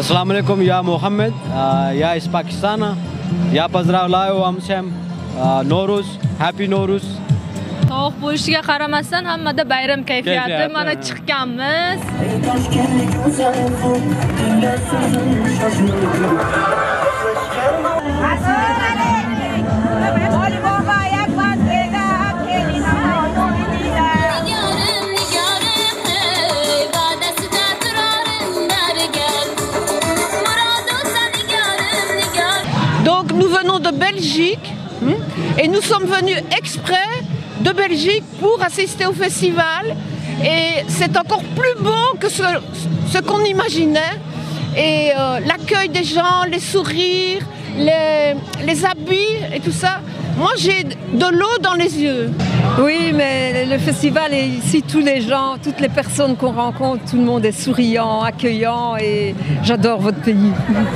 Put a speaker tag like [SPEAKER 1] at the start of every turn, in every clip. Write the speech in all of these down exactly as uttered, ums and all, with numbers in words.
[SPEAKER 1] Assalomu alaykum, ya Muhammad, ya из Пакистана. Я поздравляю вам всем Nowruz, Happy Nowruz.
[SPEAKER 2] Sovuq bo'lishiga qaramasdan hammada bayram kayfiyati. Mana chiqqanmiz.
[SPEAKER 3] Donc nous venons de Belgique et nous sommes venus exprès de Belgique pour assister au festival et c'est encore plus beau que ce, ce qu'on imaginait et euh, l'accueil des gens, les sourires, les, les habits et tout ça. Moi j'ai de l'eau dans les yeux.
[SPEAKER 4] Oui, mais le festival est ici, tous les gens, toutes les personnes qu'on rencontre, tout le monde est souriant, accueillant et j'adore votre pays.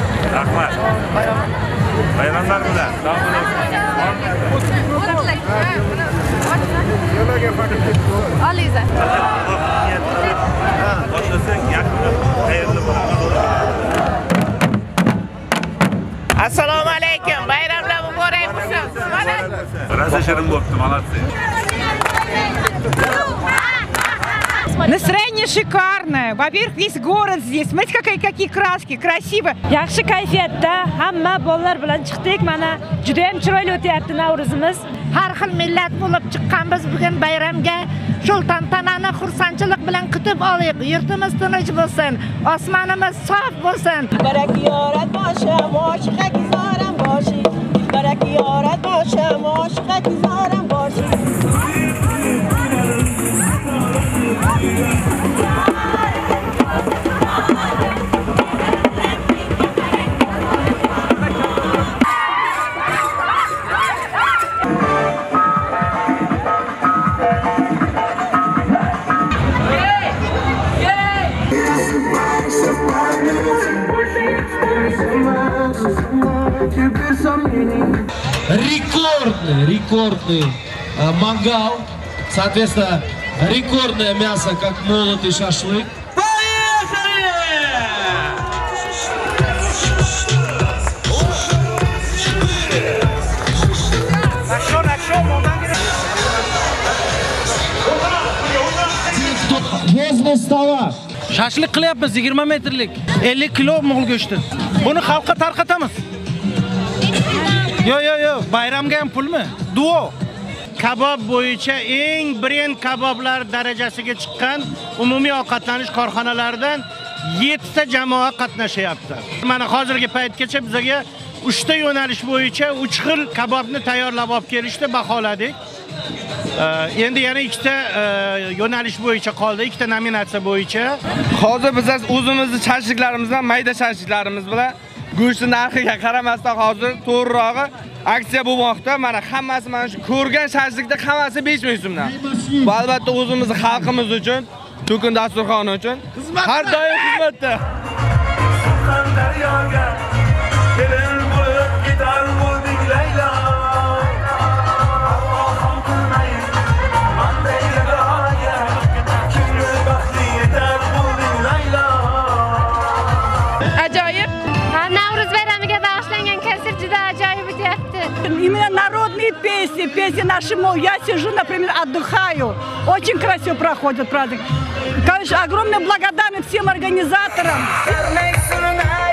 [SPEAKER 5] Assalomu alaykum, bayramlar muborak bo'lsin.
[SPEAKER 6] Raza shirin bo'libdi, молодцы.
[SPEAKER 7] Настроение шикарное. Во-первых, весь город здесь. Смотрите, какие, какие краски, красиво.
[SPEAKER 8] Yaxshi kayfiyatda hamma bolalar bilan chiqdik. Mana juda ham chiroyli o'tyapti Navro'zimiz.
[SPEAKER 9] Har xil millat bo'lib chiqqanmiz bugun bayramga. Shul tantanani xursandchilik bilan kutib olaylik. Yurtimiz tinch bo'lsin, osmonimiz sof bo'lsin.
[SPEAKER 10] Barakiyorat boshim, oshiqa kizoram boshi. Barakiyorat boshim, oshiqa kizoram boshi.
[SPEAKER 11] Рекордный, рекордный э, мангал, соответственно, рекордное мясо, как молотый шашлык. Поехали! Возле стола.
[SPEAKER 12] Shashlik qilyapmiz yigirma metrlik ellik kilo mo'l go'shti. Buni xalqqa tarqatamiz. Yo yo yo, bayramga ham pulmi? Duo. Kabob bo'yicha eng brend kaboblar darajasiga chiqqan umumiy ovqatlanish korxonalaridan yettita jamoa qatnashyapti. Mana hozirgi paytgacha bizga uchta yo'nalish bo'yicha uch xil kabobni tayyorlab olib kelishdi, baholadik. Endi yana ikkita yo'nalish bo'yicha qoldi, ikkita nominatsiya bo'yicha.
[SPEAKER 13] Hozir biz o'zimizning shashliklarimizdan, mayda shashliklarimiz bilan go'sht narxiga qaramasdan hozir to'g'rirog'i aksiya bo'lmoqda. Mana hammasi mana shu ko'rgan shashlikda hammasi besh ming so'mdan. Bu albatta o'zimizning xalqimiz uchun, to'kin dasturxoni uchun har doim xizmatda.
[SPEAKER 2] Ajoyib. Navro'z bayramiga bag'ishlangan konsert juda ajoyib o'tyapti.
[SPEAKER 7] Именно народные песни, песни наши. Я сижу, например, отдыхаю. Очень красиво проходит праздник. Конечно, огромная благодарность всем организаторам.